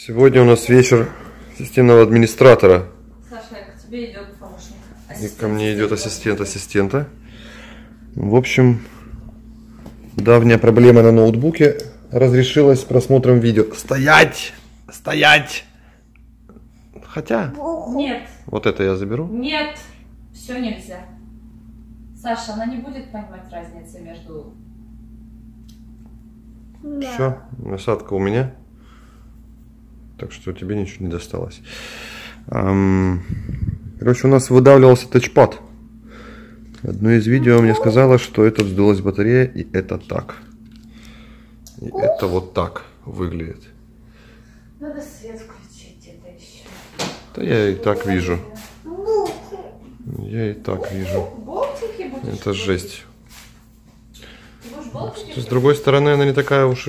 Сегодня у нас вечер системного администратора. Саша, к тебе идет помощник. И ко мне идет ассистент ассистента. В общем, давняя проблема на ноутбуке разрешилась просмотром видео. Стоять! Стоять! Хотя... Нет. Вот это я заберу. Нет. Все нельзя. Саша, она не будет понимать разницы между... Да. Все, насадка у меня. Так что тебе ничего не досталось. Короче, у нас выдавливался тачпад. Одно из видео мне сказала, что это вздулась батарея, и это так. И это вот так выглядит. Надо свет включить, это еще. Да я и так вижу. Я и так вижу. Болтики будешь? Это жесть. Ты будешь болтики? С другой стороны, она не такая уж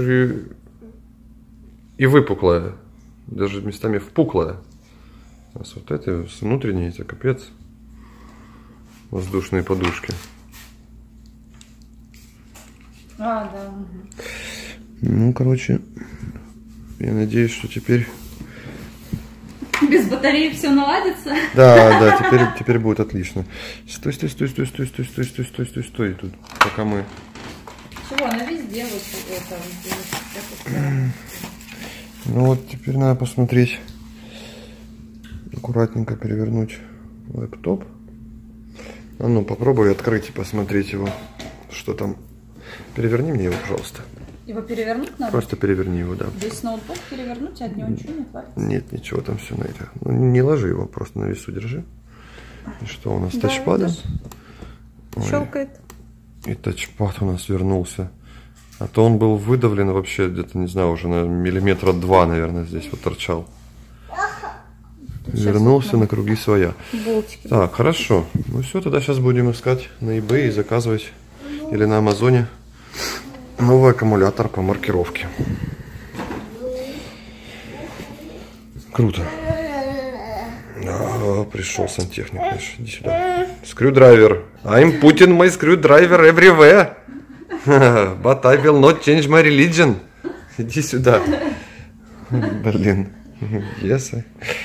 и выпуклая. Даже местами впуклая. А с вот этой, с внутренней, это капец. Воздушные подушки. А, да. Ну, короче, я надеюсь, что теперь... Без батареи все наладится? Да, теперь будет отлично. Стой. Тут, пока мы... Чего, она везде вот это. Ну вот, теперь надо посмотреть. Аккуратненько перевернуть лэптоп. А ну, попробуй открыть и посмотреть его. Что там? Переверни мне его, пожалуйста. Его перевернуть надо? Просто переверни его, да. Весь ноутбук перевернуть, а от него ничего не отвалится? Нет, ничего там все на это. Ну, не ложи его, просто на весу держи. И что у нас? Да, Тачпадом? Ой, Щелкает. и тачпад у нас вернулся. А то он был выдавлен вообще где-то, не знаю, уже на миллиметра 2, наверное, здесь вот торчал. Вернулся на круги своя. Болтики. Так, хорошо. Ну все, тогда сейчас будем искать на eBay и заказывать. Или на Амазоне новый аккумулятор по маркировке. Круто. Да, пришел сантехник. Иди сюда. Скрюдрайвер. I'm putting my screwdriver everywhere. But I will not change my religion. Иди сюда. Блин. Yes.